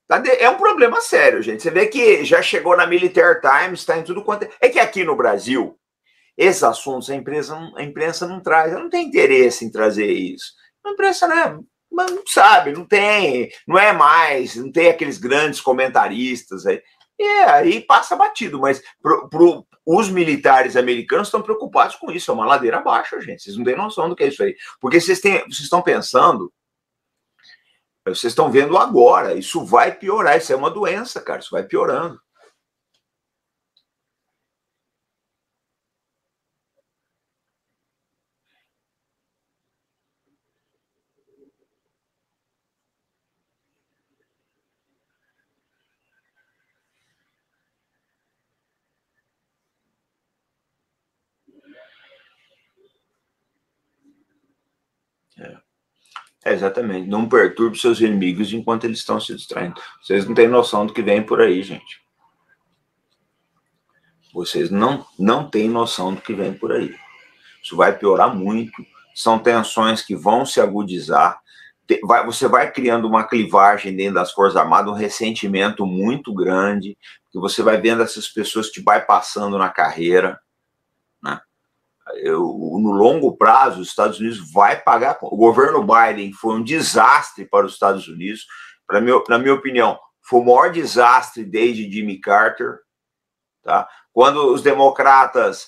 É um problema sério, gente. Você vê que já chegou na Military Times, está em tudo quanto é. É que aqui no Brasil, esses assuntos a imprensa não traz, ela não tem interesse em trazer isso. A imprensa, né, não sabe, não tem, não é mais, não tem aqueles grandes comentaristas aí. Aí passa batido, mas os militares americanos estão preocupados com isso, é uma ladeira abaixo, gente. Vocês não têm noção do que é isso aí. Porque vocês estão pensando, vocês estão vendo agora, isso vai piorar, isso é uma doença, cara, isso vai piorando. Exatamente. Não perturbe seus inimigos enquanto eles estão se distraindo. Vocês não têm noção do que vem por aí, gente. Vocês não têm noção do que vem por aí. Isso vai piorar muito. São tensões que vão se agudizar. Você vai criando uma clivagem dentro das Forças Armadas, um ressentimento muito grande, que você vai vendo essas pessoas te bypassando na carreira, né? No longo prazo, os Estados Unidos vai pagar. O governo Biden foi um desastre para os Estados Unidos. Na minha opinião, foi o maior desastre desde Jimmy Carter. Tá? Quando os democratas,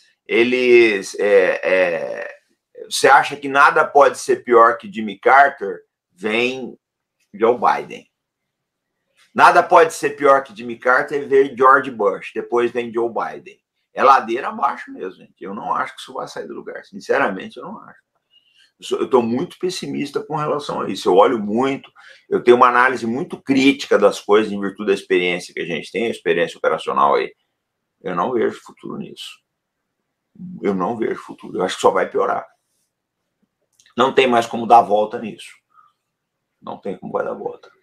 você acha que nada pode ser pior que Jimmy Carter, vem Joe Biden. Nada pode ser pior que Jimmy Carter, vem George Bush. Depois vem Joe Biden. É ladeira abaixo mesmo, gente. Eu não acho que isso vai sair do lugar. Sinceramente, eu não acho. Eu estou muito pessimista com relação a isso. Eu olho muito, eu tenho uma análise muito crítica das coisas em virtude da experiência que a gente tem, a experiência operacional aí. Eu não vejo futuro nisso. Eu não vejo futuro. Eu acho que só vai piorar. Não tem mais como dar volta nisso. Não tem como vai dar volta.